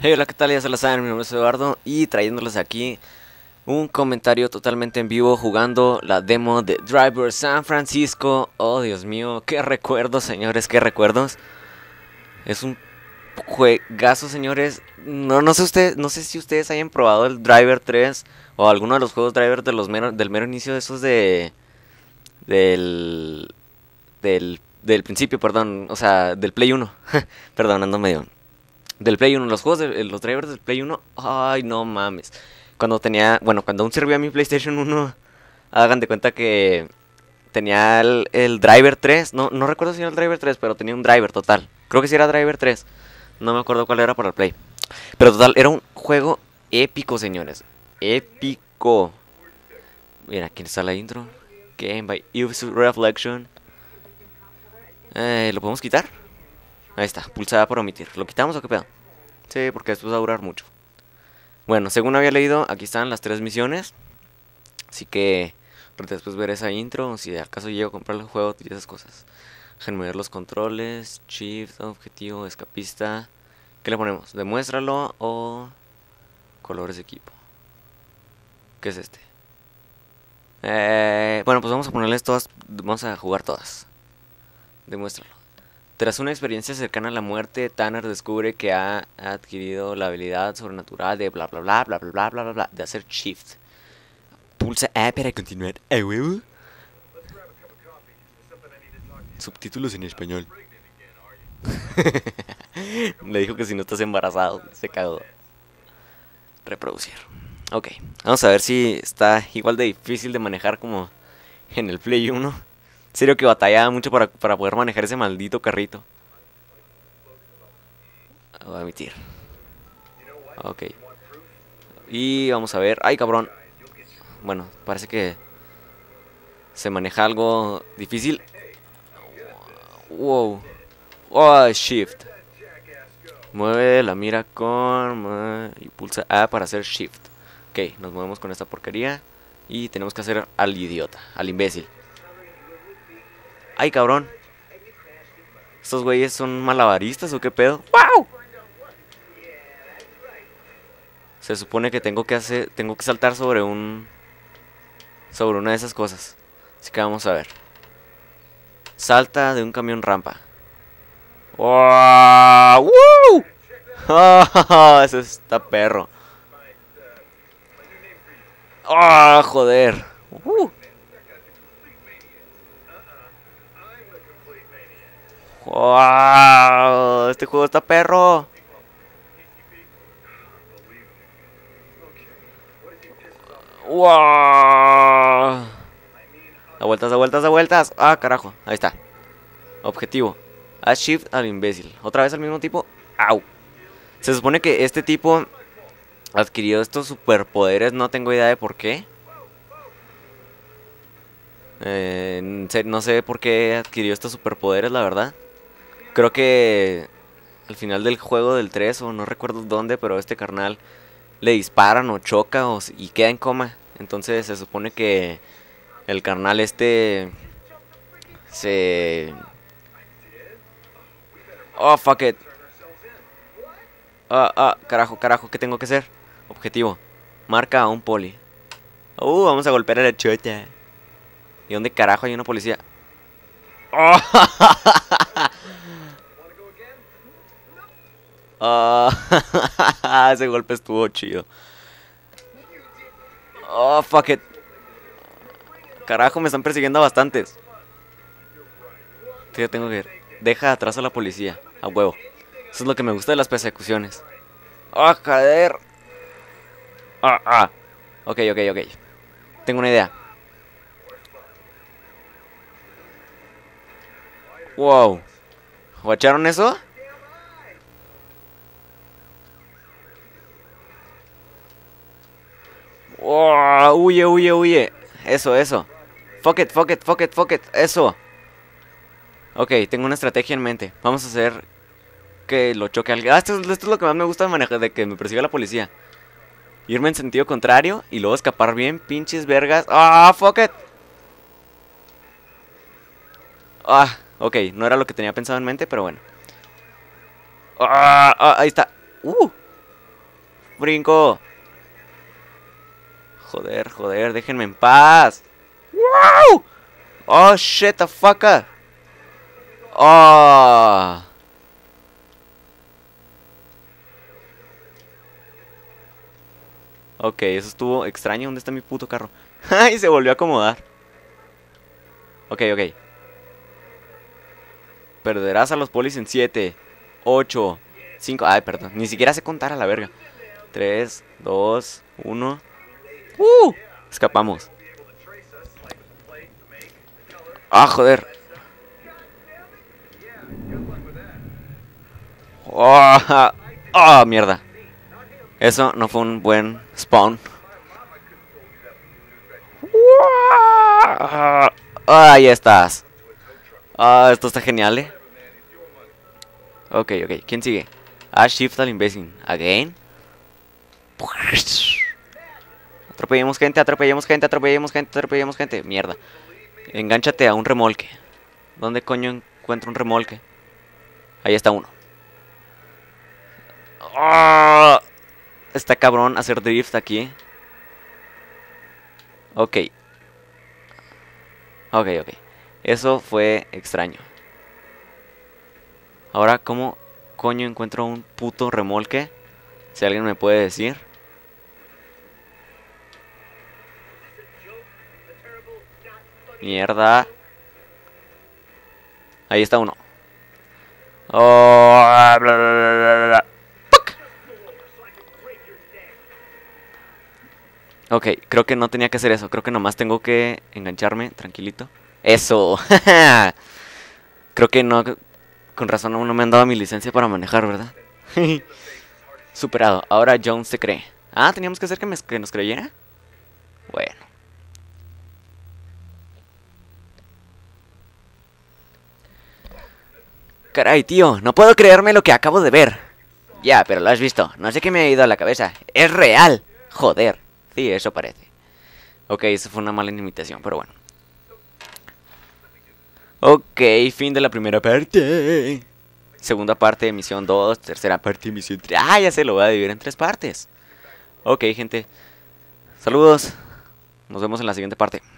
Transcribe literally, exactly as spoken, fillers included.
Hey, hola, ¿qué tal? Ya se la saben, mi nombre es Eduardo y trayéndoles aquí un comentario totalmente en vivo jugando la demo de Driver San Francisco. Oh, Dios mío, qué recuerdos, señores, qué recuerdos. Es un juegazo, señores. No, no sé usted, no sé si ustedes hayan probado el Driver tres o alguno de los juegos Driver de los mero, del mero inicio de esos de del del del principio, perdón, o sea, del Play uno. Perdón, ando medio del Play uno, los juegos de los drivers del Play uno, ay, no mames. Cuando tenía, bueno, cuando aún servía mi PlayStation uno, hagan de cuenta que tenía el, el Driver tres, no, no recuerdo si era el Driver tres, pero tenía un driver total. Creo que sí era Driver tres, no me acuerdo cuál era para el Play. Pero total, era un juego épico, señores. Épico. Mira, aquí está la intro. Game by Ubisoft Reflection. Eh, ¿Lo podemos quitar? Ahí está, pulsada por omitir. ¿Lo quitamos o qué pedo? Sí, porque después va a durar mucho. Bueno, según había leído, aquí están las tres misiones. Así que después ver esa intro, si de acaso llego a comprar el juego y esas cosas. Déjenme ver los controles, shift, objetivo, escapista. ¿Qué le ponemos? ¿Demuéstralo o colores de equipo? ¿Qué es este? Eh, bueno, pues vamos a ponerles todas, vamos a jugar todas. Demuéstralo. Tras una experiencia cercana a la muerte, Tanner descubre que ha adquirido la habilidad sobrenatural de bla bla bla bla bla bla bla bla, bla de hacer shift. Pulsa A para continuar. ¿A huevo? Subtítulos en español. Le dijo que si no estás embarazado, se cagó. Reproducir. Ok, vamos a ver si está igual de difícil de manejar como en el Play uno. En serio que batallaba mucho para, para poder manejar ese maldito carrito. Voy a emitir. Ok. Y vamos a ver. ¡Ay, cabrón! Bueno, parece que se maneja algo difícil. Wow. Oh, shift. Mueve la mira con... y pulsa A para hacer shift. Ok, nos movemos con esta porquería. Y tenemos que hacer al idiota, al imbécil. ¡Ay, cabrón! ¿Estos güeyes son malabaristas o qué pedo? ¡Wow! Se supone que tengo que hacer... Tengo que saltar sobre un... Sobre una de esas cosas. Así que vamos a ver. Salta de un camión rampa. ¡Wow! ¡Woo! ¡Oh! Eso está perro. ¡Oh, joder! Uh. ¡Wow! Este juego está perro. ¡Wow! A vueltas, a vueltas, a vueltas. Ah, carajo. Ahí está. Objetivo. Haz shift al imbécil. Otra vez al mismo tipo. ¡Au! Se supone que este tipo adquirió estos superpoderes. No tengo idea de por qué. Eh, no sé por qué adquirió estos superpoderes, la verdad. Creo que al final del juego del tres, o no recuerdo dónde, pero este carnal le disparan o choca o, y queda en coma. Entonces se supone que el carnal este se... Oh, fuck it. Ah, ah, carajo, carajo, ¿qué tengo que hacer? Objetivo. Marca a un poli. Uh, vamos a golpear a la chota. ¿Y dónde carajo hay una policía? Oh. Oh. Ese golpe estuvo chido. Oh, fuck it. Carajo, me están persiguiendo bastantes. Sí, tengo que ir. Deja atrás a la policía. A huevo. Eso es lo que me gusta de las persecuciones. ¡Ah, oh, joder! Ah, ah. Ok, ok, ok. Tengo una idea. Wow. ¿Guacharon eso? Wow, huye, huye, huye. Eso, eso. Fuck it, fuck it, fuck it, fuck it. Eso. Ok, tengo una estrategia en mente. Vamos a hacer que lo choque alguien. Ah, esto, esto es lo que más me gusta de manejar, de que me persiga la policía. Irme en sentido contrario y luego escapar bien, pinches vergas. Ah, fuck it. Ah, ok, no era lo que tenía pensado en mente, pero bueno. Ah, ah ahí está. Uh. brinco. Joder, joder, déjenme en paz. ¡Wow! Oh, shit, the fucker. Oh. Ok, eso estuvo extraño. ¿Dónde está mi puto carro? ¡Ay! Se volvió a acomodar. Ok, ok. Perderás a los polis en siete, ocho, cinco. Ay, perdón. Ni siquiera sé contar a la verga. tres, dos, uno. ¡Uh! Escapamos. Ah, joder. Oh, oh, mierda. Eso no fue un buen spawn. Ah, ahí estás. Ah, esto está genial, eh. Ok, ok. ¿Quién sigue? Ah, shift al imbécil. Again. Atropellemos gente, atropellemos gente, atropellemos gente, atropellemos gente. Mierda. Engánchate a un remolque. ¿Dónde coño encuentro un remolque? Ahí está uno. Oh, está cabrón hacer drift aquí. Ok. Ok, ok. Eso fue extraño. Ahora, ¿cómo coño encuentro un puto remolque? Si alguien me puede decir. Mierda. Ahí está uno. Oh, bla, bla, bla, bla. Ok, creo que no tenía que hacer eso. Creo que nomás tengo que engancharme, tranquilito. ¡Eso! Creo que no... Con razón aún no me han dado mi licencia para manejar, ¿verdad? Superado. Ahora Jones se cree. Ah, teníamos que hacer que, me, que nos creyera. Bueno. Caray, tío, no puedo creerme lo que acabo de ver. Ya, pero lo has visto. No sé qué me ha ido a la cabeza. Es real. Joder. Sí, eso parece. Ok, eso fue una mala imitación, pero bueno. Ok, fin de la primera parte. Segunda parte, misión dos. Tercera parte, misión tres. Ah, ya se lo voy a dividir en tres partes. Ok, gente. Saludos. Nos vemos en la siguiente parte.